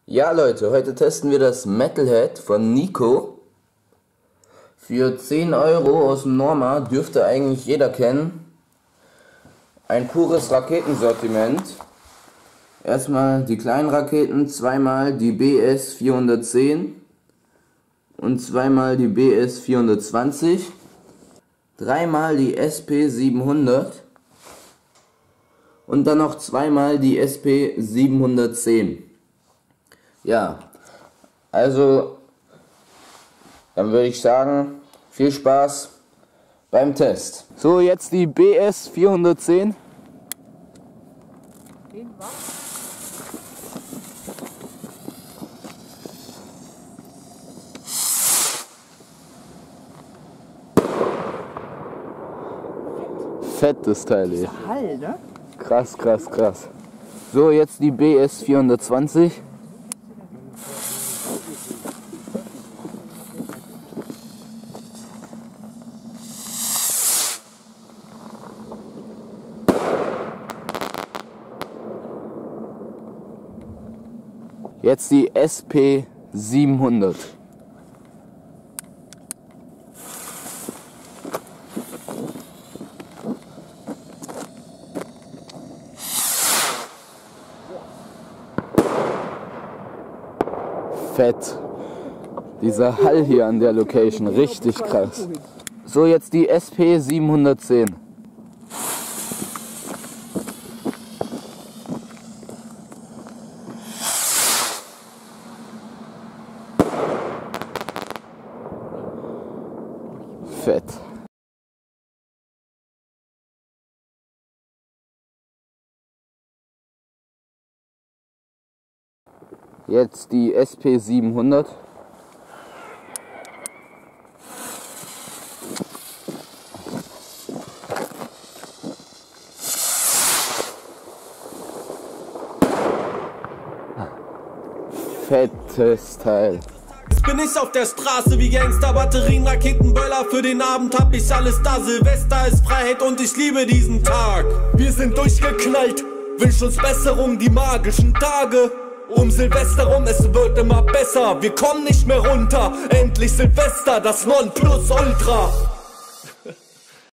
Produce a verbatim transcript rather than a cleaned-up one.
Ja Leute, heute testen wir das Metalhead von Nico. Für zehn Euro aus dem Norma, dürfte eigentlich jeder kennen. Ein pures Raketensortiment. Erstmal die kleinen Raketen, zweimal die B S vierhundertzehn und zweimal die B S vierhundertzwanzig, dreimal die S P siebenhundert und dann noch zweimal die S P siebenhundertzehn. Ja, also dann würde ich sagen, viel Spaß beim Test. So, jetzt die B S vierhundertzehn. Fettes Teil hier. Hall, ne? Krass, krass, krass. So, jetzt die B S vierhundertzwanzig. Jetzt die S P siebenhundert. Fett. Dieser Hall hier an der Location, richtig krass. So, jetzt die S P siebenhundertzehn. Fett. Jetzt die S P siebenhundert. Fettes Teil. Bin ich auf der Straße wie Gangster, Batterien, Raketen, Böller, für den Abend hab ich alles da. Silvester ist Freiheit und ich liebe diesen Tag. Wir sind durchgeknallt, wünsch uns Besserung, die magischen Tage. Um Silvester rum, es wird immer besser, wir kommen nicht mehr runter. Endlich Silvester, das Nonplusultra.